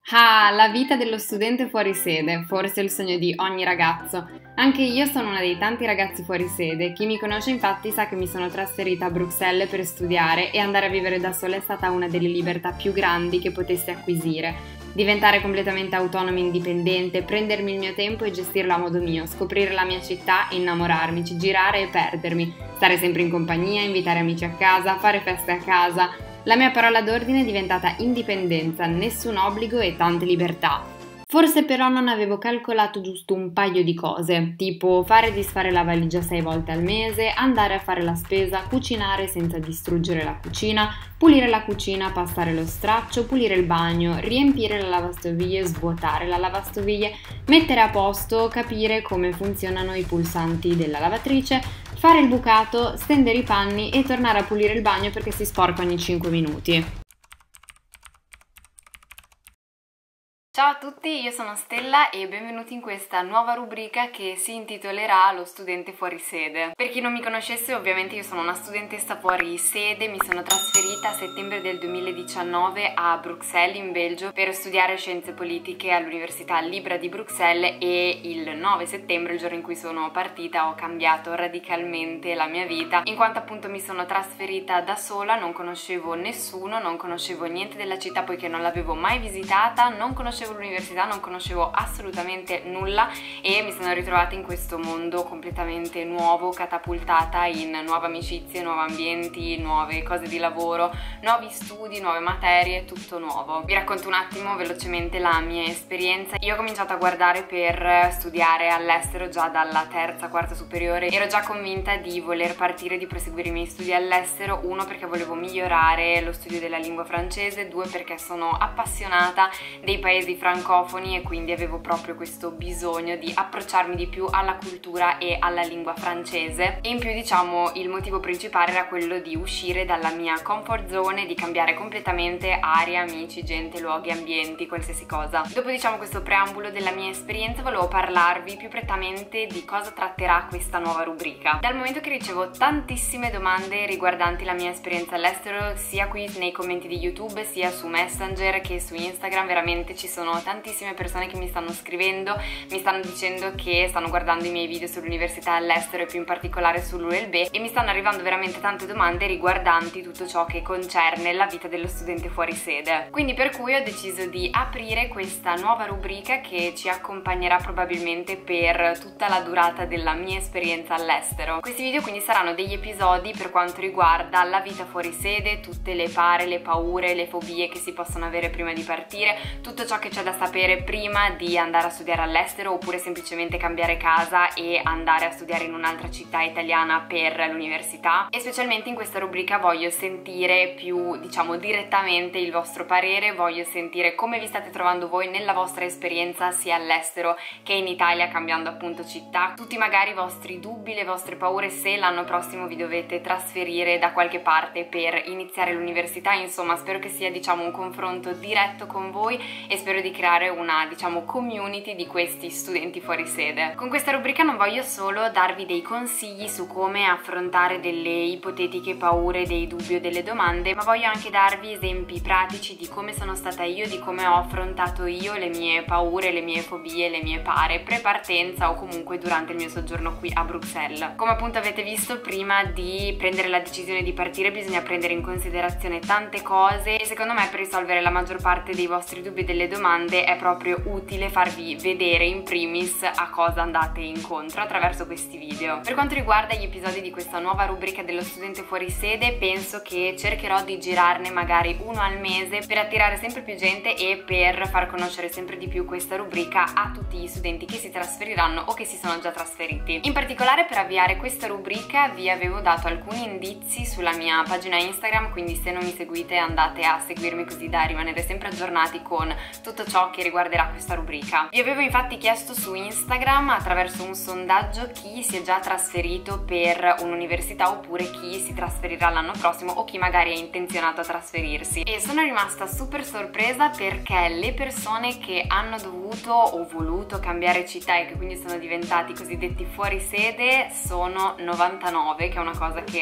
Ah, la vita dello studente fuori sede, forse il sogno di ogni ragazzo. Anche io sono una dei tanti ragazzi fuori sede. Chi mi conosce infatti sa che mi sono trasferita a Bruxelles per studiare e andare a vivere da sola è stata una delle libertà più grandi che potessi acquisire. Diventare completamente autonoma e indipendente, prendermi il mio tempo e gestirlo a modo mio, scoprire la mia città, innamorarmici, girare e perdermi, stare sempre in compagnia, invitare amici a casa, fare feste a casa. La mia parola d'ordine è diventata indipendenza, nessun obbligo e tante libertà. Forse però non avevo calcolato giusto un paio di cose, tipo fare e disfare la valigia 6 volte al mese, andare a fare la spesa, cucinare senza distruggere la cucina, pulire la cucina, passare lo straccio, pulire il bagno, riempire la lavastoviglie, svuotare la lavastoviglie, mettere a posto, capire come funzionano i pulsanti della lavatrice, fare il bucato, stendere i panni e tornare a pulire il bagno perché si sporca ogni 5 minuti. Ciao a tutti, io sono Stella e benvenuti in questa nuova rubrica che si intitolerà Lo studente fuori sede. Per chi non mi conoscesse, ovviamente io sono una studentessa fuori sede, mi sono trasferita a settembre del 2019 a Bruxelles in Belgio per studiare scienze politiche all'Università Libera di Bruxelles e il 9 settembre, il giorno in cui sono partita, ho cambiato radicalmente la mia vita, in quanto appunto mi sono trasferita da sola, non conoscevo nessuno, non conoscevo niente della città poiché non l'avevo mai visitata, non conoscevo l'università, non conoscevo assolutamente nulla e mi sono ritrovata in questo mondo completamente nuovo, catapultata in nuove amicizie, nuovi ambienti, nuove cose di lavoro, nuovi studi, nuove materie, tutto nuovo. Vi racconto un attimo velocemente la mia esperienza. Io ho cominciato a guardare per studiare all'estero già dalla terza, quarta superiore. Ero già convinta di voler partire, di proseguire i miei studi all'estero, uno perché volevo migliorare lo studio della lingua francese, due perché sono appassionata dei paesi francofoni e quindi avevo proprio questo bisogno di approcciarmi di più alla cultura e alla lingua francese, e in più diciamo il motivo principale era quello di uscire dalla mia comfort zone e di cambiare completamente aria, amici, gente, luoghi, ambienti, qualsiasi cosa. Dopo diciamo questo preambolo della mia esperienza volevo parlarvi più prettamente di cosa tratterà questa nuova rubrica. Dal momento che ricevo tantissime domande riguardanti la mia esperienza all'estero, sia qui nei commenti di YouTube sia su Messenger che su Instagram, veramente ci sono tantissime persone che mi stanno scrivendo, mi stanno dicendo che stanno guardando i miei video sull'università all'estero e più in particolare sull'ULB, e mi stanno arrivando veramente tante domande riguardanti tutto ciò che concerne la vita dello studente fuori sede. Quindi per cui ho deciso di aprire questa nuova rubrica che ci accompagnerà probabilmente per tutta la durata della mia esperienza all'estero. Questi video quindi saranno degli episodi per quanto riguarda la vita fuori sede, tutte le pare, le paure, le fobie che si possono avere prima di partire, tutto ciò che c'è da sapere prima di andare a studiare all'estero oppure semplicemente cambiare casa e andare a studiare in un'altra città italiana per l'università. E specialmente in questa rubrica voglio sentire più diciamo direttamente il vostro parere, voglio sentire come vi state trovando voi nella vostra esperienza sia all'estero che in Italia cambiando appunto città, tutti magari i vostri dubbi, le vostre paure se l'anno prossimo vi dovete trasferire da qualche parte per iniziare l'università. Insomma, spero che sia diciamo un confronto diretto con voi e spero di creare una diciamo community di questi studenti fuori sede. Con questa rubrica non voglio solo darvi dei consigli su come affrontare delle ipotetiche paure, dei dubbi o delle domande, ma voglio anche darvi esempi pratici di come sono stata io, di come ho affrontato io le mie paure, le mie fobie, le mie pare pre-partenza o comunque durante il mio soggiorno qui a Bruxelles. Come appunto avete visto, prima di prendere la decisione di partire bisogna prendere in considerazione tante cose e secondo me per risolvere la maggior parte dei vostri dubbi e delle domande è proprio utile farvi vedere in primis a cosa andate incontro attraverso questi video. Per quanto riguarda gli episodi di questa nuova rubrica dello studente fuori sede, penso che cercherò di girarne magari uno al mese per attirare sempre più gente e per far conoscere sempre di più questa rubrica a tutti gli studenti che si trasferiranno o che si sono già trasferiti. In particolare per avviare questa rubrica vi avevo dato alcuni indizi sulla mia pagina Instagram, quindi se non mi seguite andate a seguirmi così da rimanere sempre aggiornati con tutto ciò che riguarderà questa rubrica. Vi avevo infatti chiesto su Instagram attraverso un sondaggio chi si è già trasferito per un'università oppure chi si trasferirà l'anno prossimo o chi magari è intenzionato a trasferirsi, e sono rimasta super sorpresa perché le persone che hanno dovuto o voluto cambiare città e che quindi sono diventati cosiddetti fuori sede sono 99, che è una cosa che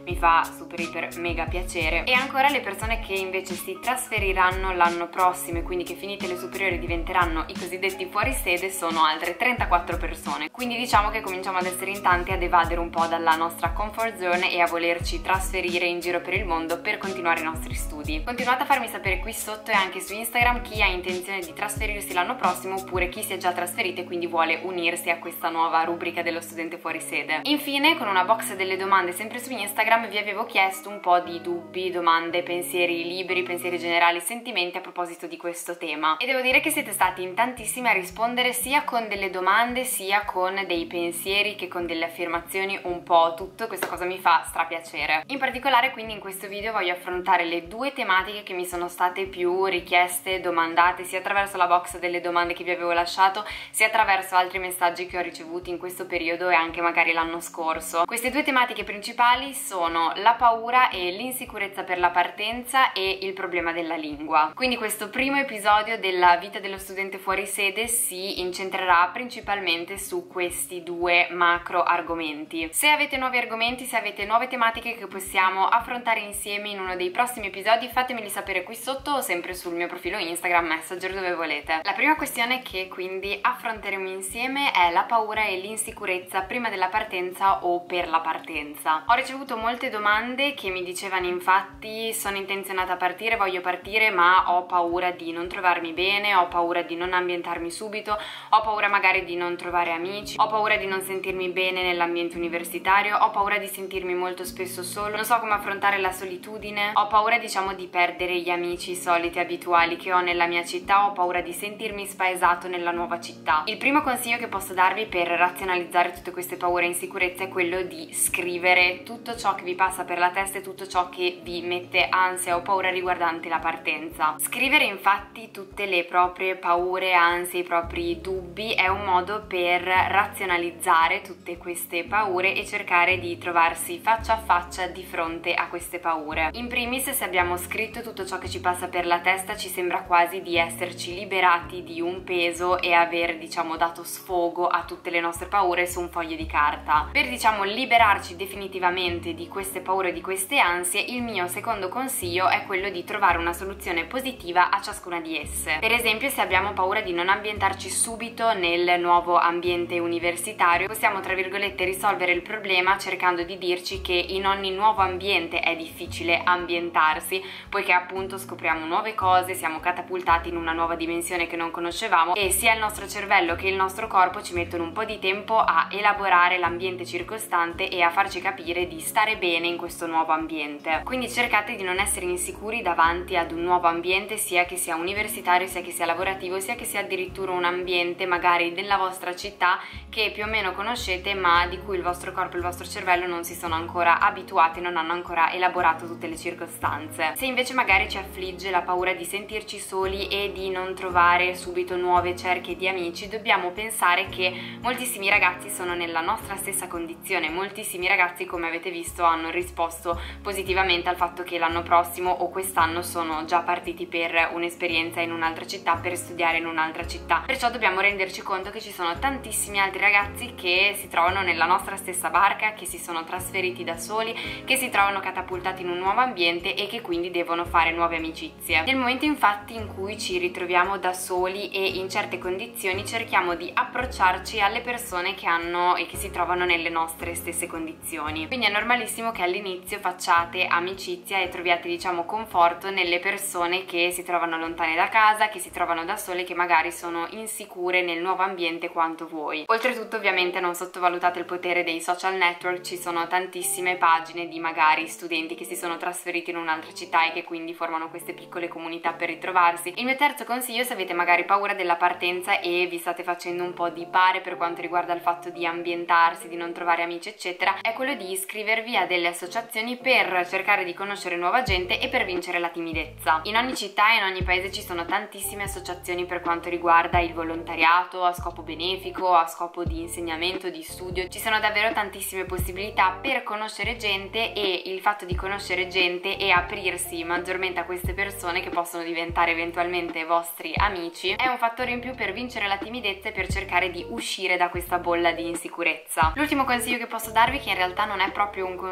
mi fa super iper mega piacere. E ancora le persone che invece si trasferiranno l'anno prossimo e quindi che finite le superiori diventeranno i cosiddetti fuorisede sono altre 34 persone, quindi diciamo che cominciamo ad essere in tanti ad evadere un po' dalla nostra comfort zone e a volerci trasferire in giro per il mondo per continuare i nostri studi. Continuate a farmi sapere qui sotto e anche su Instagram chi ha intenzione di trasferirsi l'anno prossimo oppure chi si è già trasferito e quindi vuole unirsi a questa nuova rubrica dello studente fuori sede. Infine, con una box delle domande sempre su Instagram vi avevo chiesto un po' di dubbi, domande, pensieri liberi, pensieri generali, sentimenti a proposito di questo tema e devo dire che siete stati in tantissimi a rispondere sia con delle domande sia con dei pensieri che con delle affermazioni, un po' tutto. Questa cosa mi fa strapiacere. In particolare quindi in questo video voglio affrontare le due tematiche che mi sono state più richieste, domandate sia attraverso la box delle domande che vi avevo lasciato sia attraverso altri messaggi che ho ricevuto in questo periodo e anche magari l'anno scorso. Queste due tematiche principali sono la paura e l'insicurezza per la partenza e il problema della lingua. Quindi questo primo episodio della vita dello studente fuori sede si incentrerà principalmente su questi due macro argomenti. Se avete nuovi argomenti, se avete nuove tematiche che possiamo affrontare insieme in uno dei prossimi episodi, fatemeli sapere qui sotto o sempre sul mio profilo Instagram, Messenger, dove volete. La prima questione che quindi affronteremo insieme è la paura e l'insicurezza prima della partenza o per la partenza. Ho ricevuto molte domande che mi dicevano infatti sono intenzionata a partire, voglio partire ma ho paura di non trovarmi bene, ho paura di non ambientarmi subito, ho paura magari di non trovare amici, ho paura di non sentirmi bene nell'ambiente universitario, ho paura di sentirmi molto spesso solo, non so come affrontare la solitudine, ho paura diciamo di perdere gli amici soliti abituali che ho nella mia città, ho paura di sentirmi spaesato nella nuova città. Il primo consiglio che posso darvi per razionalizzare tutte queste paure e insicurezze è quello di scrivere tutto ciò che vi passa per la testa e tutto ciò che vi mette ansia o paura riguardante la partenza. Scrivere infatti tutte le proprie paure, ansie, i propri dubbi è un modo per razionalizzare tutte queste paure e cercare di trovarsi faccia a faccia di fronte a queste paure. In primis, se abbiamo scritto tutto ciò che ci passa per la testa, ci sembra quasi di esserci liberati di un peso e aver diciamo dato sfogo a tutte le nostre paure su un foglio di carta. Per diciamo liberarci definitivamente di queste paure e di queste ansie, il mio secondo consiglio è quello di trovare una soluzione positiva a ciascuna di esse. Per esempio, se abbiamo paura di non ambientarci subito nel nuovo ambiente universitario, possiamo tra virgolette risolvere il problema cercando di dirci che in ogni nuovo ambiente è difficile ambientarsi, poiché appunto scopriamo nuove cose, siamo catapultati in una nuova dimensione che non conoscevamo e sia il nostro cervello che il nostro corpo ci mettono un po' di tempo a elaborare l'ambiente circostante e a farci capire di stare bene in questo nuovo ambiente. Quindi cercate di non essere insicuri davanti ad un nuovo ambiente, sia che sia universitario, sia che sia lavorativo, sia che sia addirittura un ambiente magari della vostra città che più o meno conoscete ma di cui il vostro corpo e il vostro cervello non si sono ancora abituati, non hanno ancora elaborato tutte le circostanze. Se invece magari ci affligge la paura di sentirci soli e di non trovare subito nuove cerchie di amici, dobbiamo pensare che moltissimi ragazzi sono nella nostra stessa condizione. Moltissimi ragazzi, come avete visto, hanno risposto positivamente al fatto che l'anno prossimo o quest'anno sono già partiti per un'esperienza in un'altra città, per studiare in un'altra città. Perciò dobbiamo renderci conto che ci sono tantissimi altri ragazzi che si trovano nella nostra stessa barca, che si sono trasferiti da soli, che si trovano catapultati in un nuovo ambiente e che quindi devono fare nuove amicizie. Nel momento infatti in cui ci ritroviamo da soli e in certe condizioni, cerchiamo di approcciarci alle persone che hanno e che si trovano nelle nostre stesse condizioni. Quindi è normalissimo che all'inizio facciate amicizia e troviate diciamo conforto nelle persone che si trovano lontane da casa, che si trovano da sole, che magari sono insicure nel nuovo ambiente quanto voi. Oltretutto ovviamente non sottovalutate il potere dei social network, ci sono tantissime pagine di magari studenti che si sono trasferiti in un'altra città e che quindi formano queste piccole comunità per ritrovarsi. Il mio terzo consiglio, se avete magari paura della partenza e vi state facendo un po' di pare per quanto riguarda il fatto di ambientarsi, di non trovare amici eccetera, è quello di iscrivervi a delle associazioni per cercare di conoscere nuova gente e per vincere la timidezza. In ogni città e in ogni paese ci sono tantissime associazioni per quanto riguarda il volontariato a scopo benefico, a scopo di insegnamento, di studio. Ci sono davvero tantissime possibilità per conoscere gente e il fatto di conoscere gente e aprirsi maggiormente a queste persone che possono diventare eventualmente vostri amici è un fattore in più per vincere la timidezza e per cercare di uscire da questa bolla di insicurezza. L'ultimo consiglio che posso darvi, che in realtà non è proprio un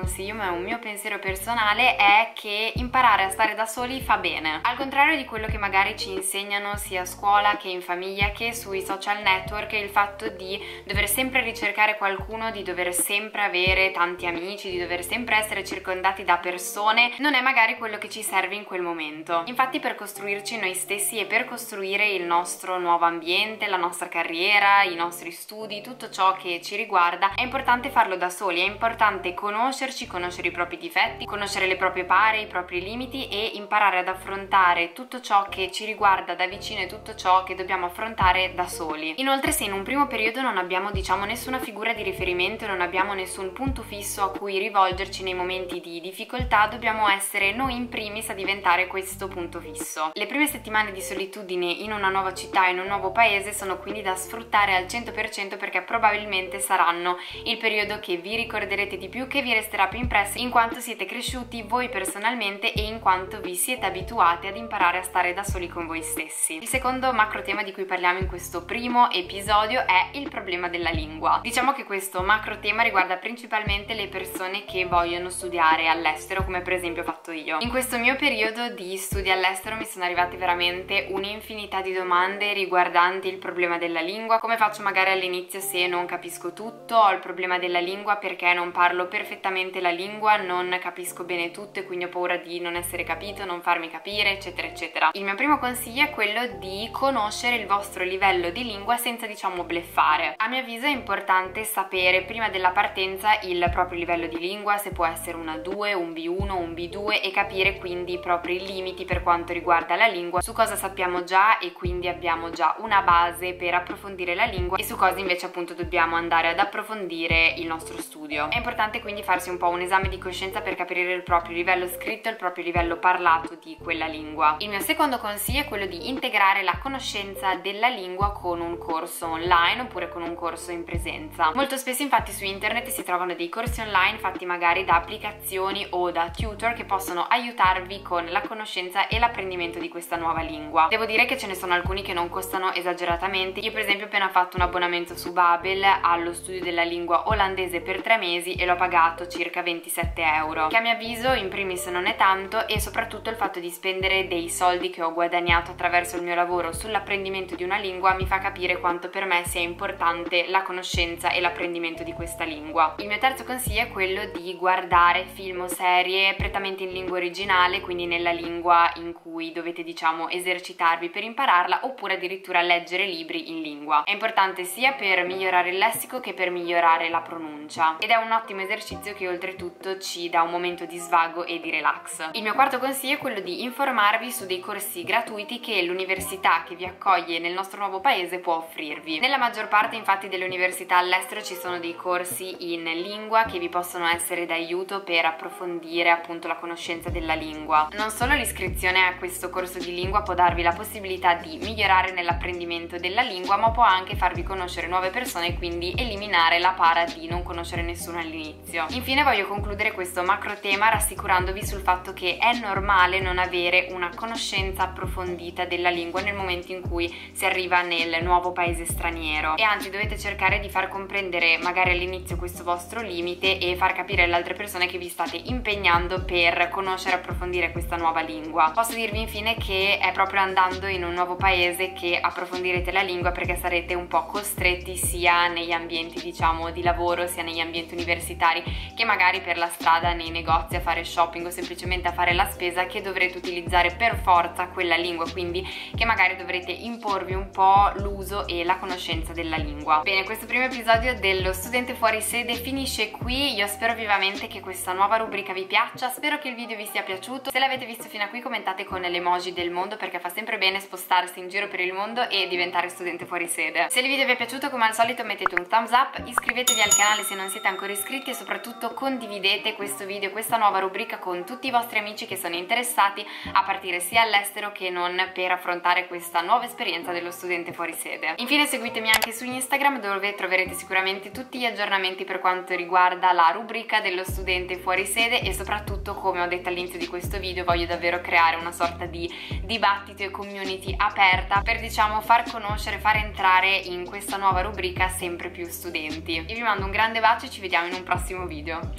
consiglio, ma è un mio pensiero personale, è che imparare a stare da soli fa bene. Al contrario di quello che magari ci insegnano sia a scuola che in famiglia che sui social network, il fatto di dover sempre ricercare qualcuno, di dover sempre avere tanti amici, di dover sempre essere circondati da persone, non è magari quello che ci serve in quel momento. Infatti, per costruirci noi stessi e per costruire il nostro nuovo ambiente, la nostra carriera, i nostri studi, tutto ciò che ci riguarda, è importante farlo da soli, è importante conoscerci, conoscere i propri difetti, conoscere le proprie pare, i propri limiti e imparare ad affrontare tutto ciò che ci riguarda da vicino e tutto ciò che dobbiamo affrontare da soli. Inoltre, se in un primo periodo non abbiamo nessuna figura di riferimento, non abbiamo nessun punto fisso a cui rivolgerci nei momenti di difficoltà, dobbiamo essere noi in primis a diventare questo punto fisso. Le prime settimane di solitudine in una nuova città, in un nuovo paese, sono quindi da sfruttare al 100% perché probabilmente saranno il periodo che vi ricorderete di più, che vi resterà più impresso in quanto siete cresciuti voi personalmente e in quanto vi siete abituati ad imparare a stare da soli con voi stessi. Il secondo macro tema di cui parliamo in questo primo episodio è il problema della lingua. Diciamo che questo macro tema riguarda principalmente le persone che vogliono studiare all'estero, come per esempio ho fatto io. In questo mio periodo di studi all'estero mi sono arrivate veramente un'infinità di domande riguardanti il problema della lingua. Come faccio magari all'inizio se non capisco tutto? Ho il problema della lingua perché non parlo perfettamente la lingua, non capisco bene tutto e quindi ho paura di non essere capito, non farmi capire, eccetera eccetera. Il mio primo consiglio è quello di conoscere il vostro livello di lingua senza, diciamo, bleffare. A mio avviso è importante sapere prima della partenza il proprio livello di lingua, se può essere un A2, un B1, un B2, e capire quindi i propri limiti per quanto riguarda la lingua, su cosa sappiamo già e quindi abbiamo già una base per approfondire la lingua e su cosa invece appunto dobbiamo andare ad approfondire il nostro studio. È importante quindi farsi un po' un esame di coscienza per capire il proprio livello scritto e il proprio livello parlato di quella lingua. Il mio secondo consiglio è quello di integrare la conoscenza della lingua con un corso online oppure con un corso in presenza. Molto spesso infatti su internet si trovano dei corsi online fatti magari da applicazioni o da tutor che possono aiutarvi con la conoscenza e l'apprendimento di questa nuova lingua. Devo dire che ce ne sono alcuni che non costano esageratamente. Io per esempio ho appena fatto un abbonamento su Babbel allo studio della lingua olandese per 3 mesi e l'ho pagato circa 27 euro, che a mio avviso in primis non è tanto, e soprattutto il fatto di spendere dei soldi che ho guadagnato attraverso il mio lavoro sull'apprendimento di una lingua mi fa capire quanto per me sia importante la conoscenza e l'apprendimento di questa lingua. Il mio terzo consiglio è quello di guardare film o serie prettamente in lingua originale, quindi nella lingua in cui dovete, diciamo, esercitarvi per impararla, oppure addirittura leggere libri in lingua. È importante sia per migliorare il lessico che per migliorare la pronuncia ed è un ottimo esercizio che oltretutto ci dà un momento di svago e di relax. Il mio quarto consiglio è quello di informarvi su dei corsi gratuiti che l'università che vi accoglie nel nostro nuovo paese può offrirvi. Nella maggior parte infatti delle università all'estero ci sono dei corsi in lingua che vi possono essere d'aiuto per approfondire appunto la conoscenza della lingua. Non solo l'iscrizione a questo corso di lingua può darvi la possibilità di migliorare nell'apprendimento della lingua, ma può anche farvi conoscere nuove persone e quindi eliminare la para di non conoscere nessuno all'inizio. Infine voglio concludere questo macro tema rassicurandovi sul fatto che è normale non avere una conoscenza approfondita della lingua nel momento in cui si arriva nel nuovo paese straniero, e anzi dovete cercare di far comprendere magari all'inizio questo vostro limite e far capire alle altre persone che vi state impegnando per conoscere e approfondire questa nuova lingua. Posso dirvi infine che è proprio andando in un nuovo paese che approfondirete la lingua, perché sarete un po' costretti sia negli ambienti, diciamo, di lavoro, sia negli ambienti universitari, che magari per la strada, nei negozi, a fare shopping o semplicemente a fare la spesa, che dovrete utilizzare per forza quella lingua, quindi che magari dovrete imporvi un po' l'uso e la conoscenza della lingua. Bene, questo primo episodio dello Studente Fuori Sede finisce qui. Io spero vivamente che questa nuova rubrica vi piaccia, spero che il video vi sia piaciuto. Se l'avete visto fino a qui commentate con l'emoji del mondo, perché fa sempre bene spostarsi in giro per il mondo e diventare studente fuori sede. Se il video vi è piaciuto, come al solito mettete un thumbs up, iscrivetevi al canale se non siete ancora iscritti e soprattutto condividete questo video, questa nuova rubrica con tutti i vostri amici che sono interessati a partire sia all'estero che non per affrontare questa nuova esperienza dello studente fuori sede. Infine seguitemi anche su Instagram, dove troverete sicuramente tutti gli aggiornamenti per quanto riguarda la rubrica dello studente fuori sede e soprattutto, come ho detto all'inizio di questo video, voglio davvero creare una sorta di dibattito e community aperta per, diciamo, far conoscere, far entrare in questa nuova rubrica sempre più studenti. Io vi mando un grande bacio e ci vediamo in un prossimo video.